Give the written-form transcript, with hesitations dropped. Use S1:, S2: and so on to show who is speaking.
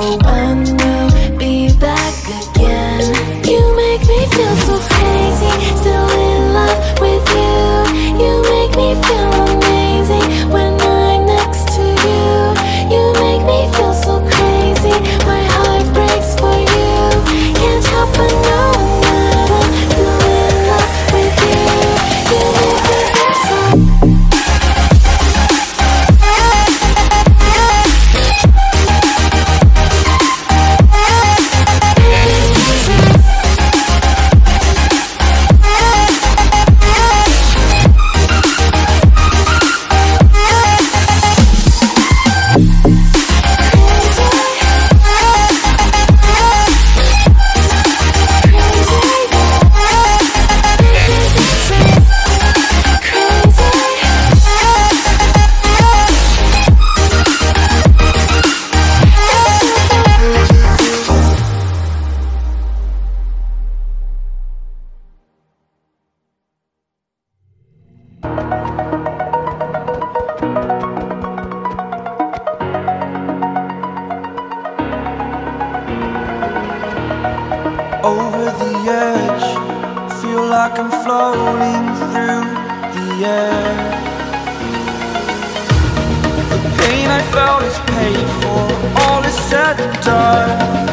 S1: know when we'll be back again. You make me feel so crazy, still in love with you. You make me feel amazing when I'm next to you. You make me feel so crazy, my heart breaks for you. Can't help but knowing that I'm still in love with you. You make me feel so.
S2: Over the edge, feel like I'm floating through the air. The pain I felt is paid for, all is said and done.